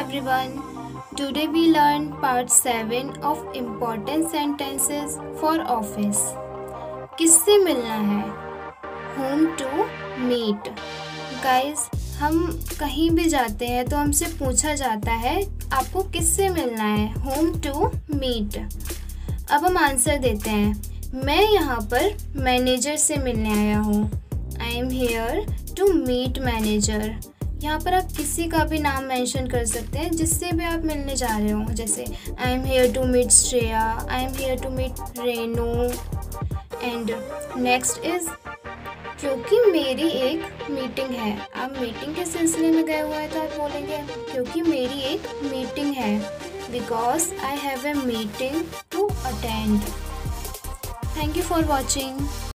everyone. Today we learn part 7 of important sentences for office. किससे मिलना है? Whom to meet. Guys, हम कहीं भी जाते हैं तो हमसे पूछा जाता है आपको किससे मिलना है? Whom to meet. अब हम आंसर देते हैं। मैं यहाँ पर मैनेजर से मिलने आया हूँ। I am here to meet manager. यहाँ पर आप किसी का भी नाम मेंशन कर सकते हैं जिससे भी आप मिलने जा रहे हो, जैसे I am here to meet Shreya, I am here to meet Renu. And next is क्योंकि मेरी एक मीटिंग है। आप मीटिंग के सिलसिले में गए हुए हैं तो आप बोलेंगे क्योंकि मेरी एक मीटिंग है, because I have a meeting to attend. Thank you for watching.